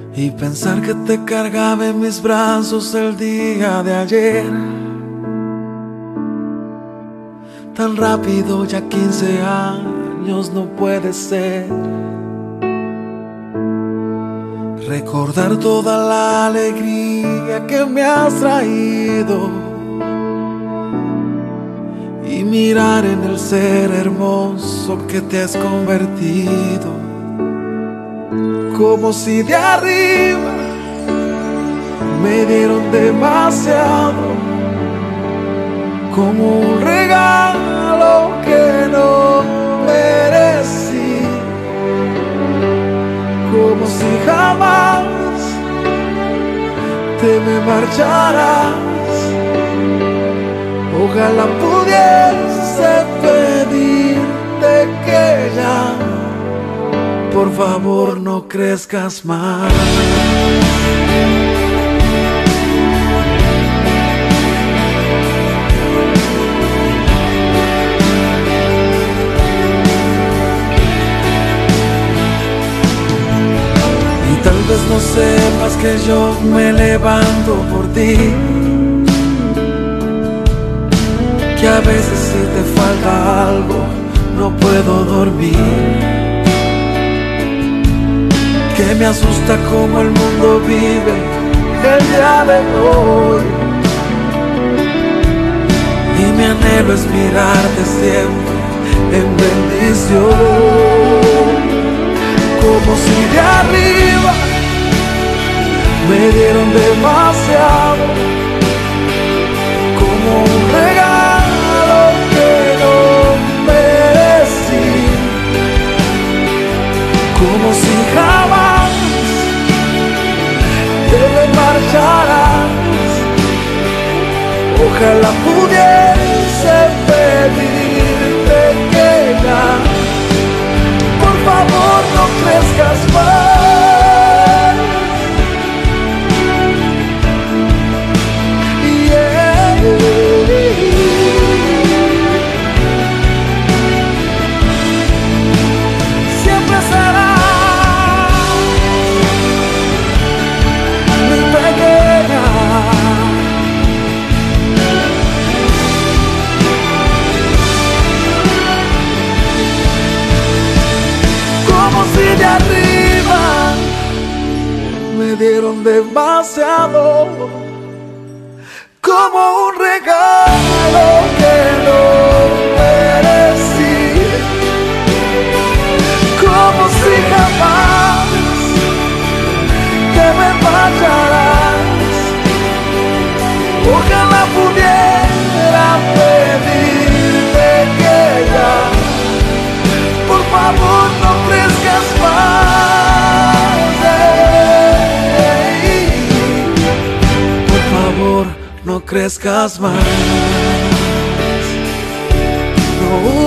y pensar que te cargaba en mis brazos el día de ayer. Tan rápido, ya 15 años no puede ser. Recordar toda la alegría que me has traído y mirar en el ser hermoso que te has convertido. Como si de arriba me dieron demasiado, como un regalo que no merecí. Como si jamás te me marcharas. Ojalá pudiese pedirte que ya, por favor, no crezcas más. Y tal vez no sepas que yo me levanto por ti, que a veces si te falta algo no puedo dormir, que me asusta cómo el mundo vive el día de hoy, y mi anhelo es mirarte siempre en bendición. Como si de arriba me dieron demasiado, como un regalo que no merecí. Como si jamás te me marcharas. Ojalá pudiese pedirte que ya, por favor, no crezcas más. De arriba me dieron demasiado, como un regalo que no merecí. Como si jamás te me fallarás. Ojalá pudiera pedirte que ya, por favor, no crezcas más. Por favor, no crezcas más. No.